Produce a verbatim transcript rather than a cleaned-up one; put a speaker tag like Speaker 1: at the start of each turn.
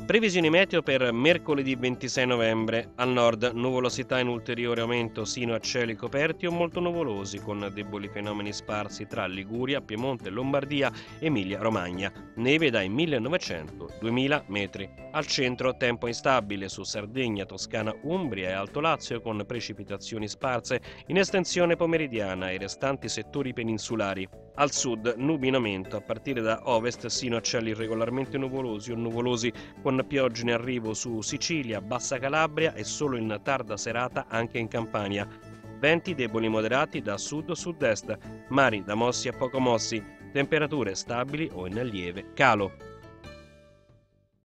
Speaker 1: Previsioni meteo per mercoledì ventisei novembre. Al nord nuvolosità in ulteriore aumento sino a cieli coperti o molto nuvolosi, con deboli fenomeni sparsi tra Liguria, Piemonte, Lombardia, Emilia-Romagna. Neve dai millenovecento-duemila metri. Al centro tempo instabile su Sardegna, Toscana, Umbria e Alto Lazio, con precipitazioni sparse in estensione pomeridiana ai restanti settori peninsulari. Al sud nubi in aumento a partire da ovest sino a cieli irregolarmente nuvolosi o nuvolosi, con piogge in arrivo su Sicilia, Bassa Calabria e solo in tarda serata anche in Campania. Venti deboli moderati da sud-sud-est, mari da mossi a poco mossi, temperature stabili o in lieve calo.